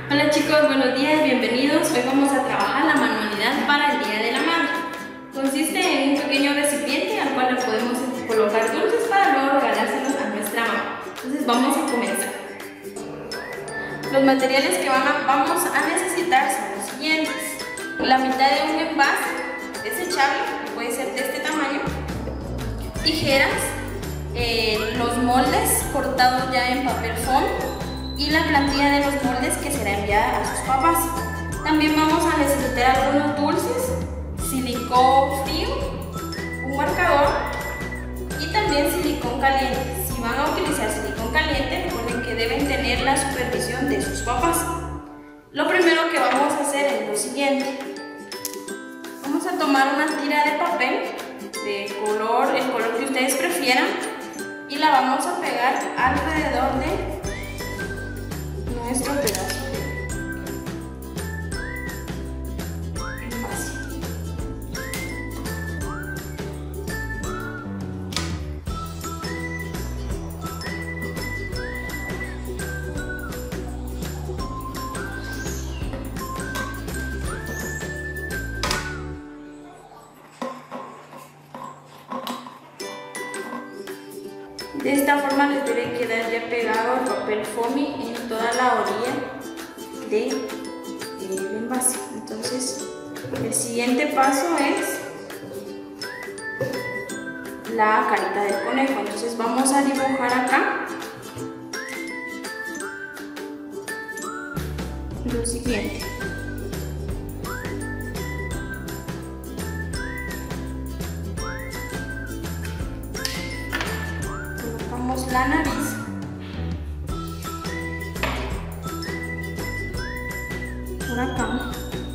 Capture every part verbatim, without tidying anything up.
Hola chicos, buenos días, bienvenidos. Hoy vamos a trabajar la manualidad para el Día de la Madre. Consiste en un pequeño recipiente al cual le podemos colocar dulces para luego regalárselos a nuestra mamá. Entonces vamos a comenzar. Los materiales que van a, vamos a necesitar son los siguientes. La mitad de un envase desechable, que puede ser de este tamaño, tijeras, eh, los moldes cortados ya en papel foam y la plantilla de los moldes que será enviada a sus papás. También vamos a necesitar algunos dulces, silicón frío, un marcador y también silicón caliente. Si van a utilizar silicón caliente, recuerden que deben tener la supervisión de sus papás. Lo primero que vamos a hacer es lo siguiente. Vamos a tomar una tira de papel de color, el color que ustedes prefieran, y la vamos a pegar alrededor de nuestro pedazo de envase. De esta forma les debe quedar ya pegado el papel foamy en toda la orilla del envase. Entonces, el siguiente paso es la carita del conejo. Entonces vamos a dibujar acá lo siguiente. La nariz, por acá,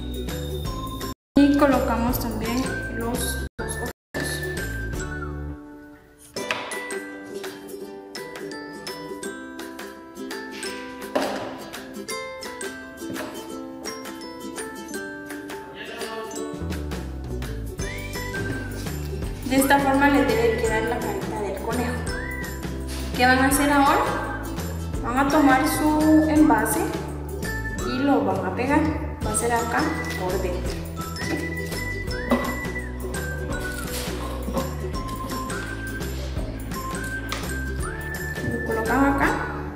y colocamos también los, los ojos. De esta forma les debe quedar la carita del conejo. ¿Qué van a hacer ahora? Van a tomar su envase y lo van a pegar. Va a ser acá por dentro. Lo colocan acá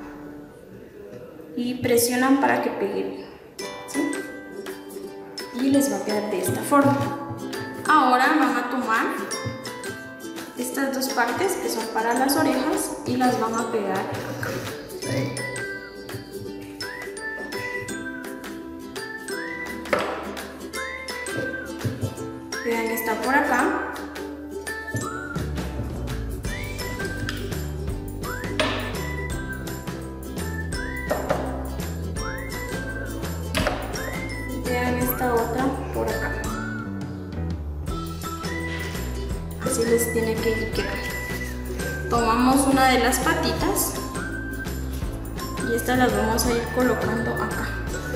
y presionan para que pegue bien, ¿sí? Y les va a quedar de esta forma. Ahora van a tomar estas dos partes que son para las orejas y las van a pegar acá. Pegan esta por acá. Pegan esta otra por acá. Así les tiene que quedar. Tomamos una de las patitas y estas las vamos a ir colocando acá.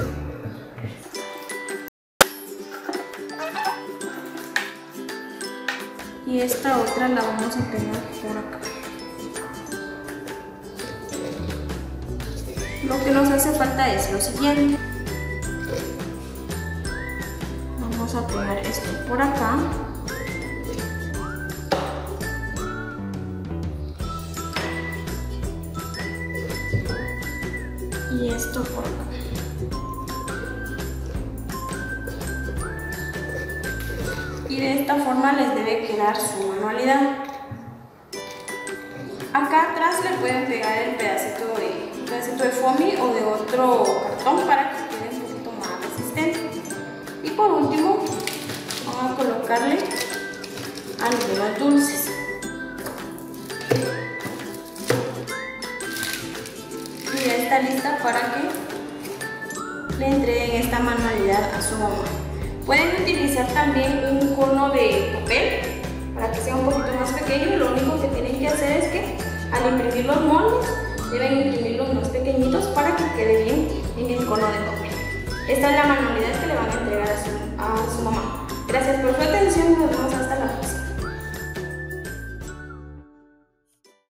Y esta otra la vamos a pegar por acá. Lo que nos hace falta es lo siguiente. Vamos a pegar esto por acá. Y esto por acá. Y de esta forma les debe quedar su manualidad. Acá atrás le pueden pegar el pedacito de, un pedacito de foamy o de otro cartón para que quede un poquito más resistente. Y por último, vamos a colocarle algunos dulces. Y ya está lista para que le entreguen esta manualidad a su mamá. Pueden utilizar también un cono de papel para que sea un poquito más pequeño. Lo único que tienen que hacer es que al imprimir los moldes deben imprimirlos más pequeñitos para que quede bien en el cono de papel. Esta es la manualidad que le van a entregar a su, a su mamá. Gracias por su atención y nos vemos hasta luego.